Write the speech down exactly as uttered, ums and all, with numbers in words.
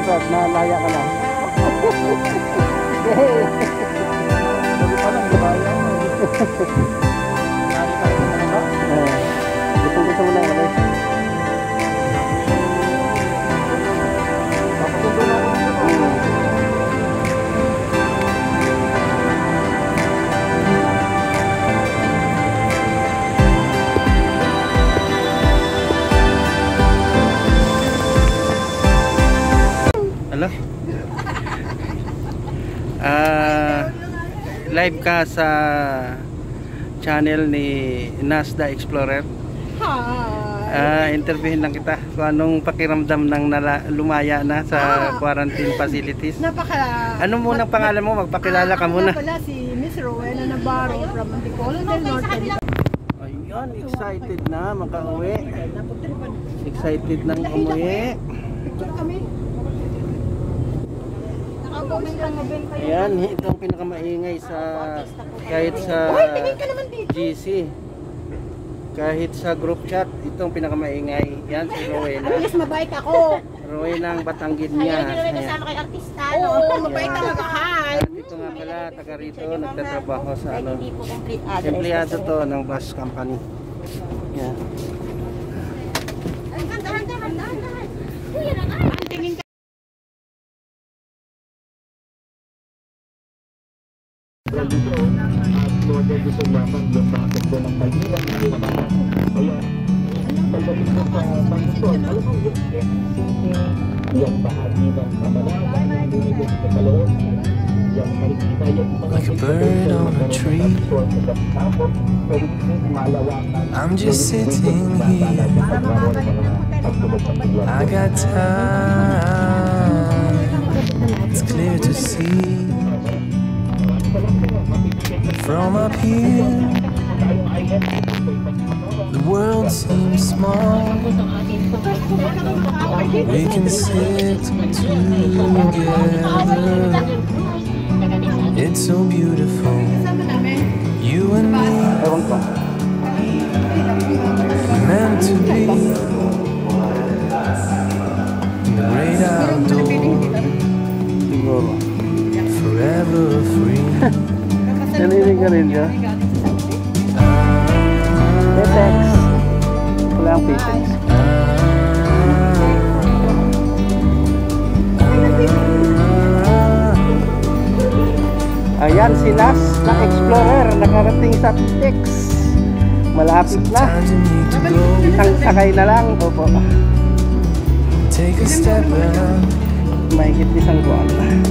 Brad, nalaya ka lang. Hey! Sabi pa lang, diba? Nari tayo na lang ba? Oo. Gusto gusto mo lang ako. Papagundo na ako dito. Hello? Uh, live ka sa channel ni Nasda Explorer. Uh, interviewin lang kita kung anong pakiramdam ng nala, lumaya na sa ah, quarantine facilities. Napaka... Ano muna pangalan mo? Magpakilala ka muna. Ako pala si Miss Rowena Navarro from Antipolo del Norte. Ayun, excited na makauwi. Excited nang umuwi. Picture kami. Ayan, ito ang pinakamaingay sa kahit sa G C, kahit sa group chat, ito ang pinakamaingay. Yan si Rowena. Yes, mabait ako. Rowena ang Batanggid niya. Ayaw nyo kasama kay artista, no? Oo, mabait talaga. Hi! Dito nga pala, taga rito, nagtatrabaho sa ano, Hindi po complete address. empleyado to ng bus company. Yan. Like a bird on a tree, I'm just sitting here. I got time, it's clear to see. From up here, the world seems small. We can sit together. It's so beautiful. You and me, meant to be in the great outdoors, forever free. Nalilig ka rin siya. Petex. Wala ang Petex. Ayan si Nas na Explorer. Nakarating sa Petex. Malapit na. Isang sakay na lang. Opo. Take a step back. Mahigit isang buwan.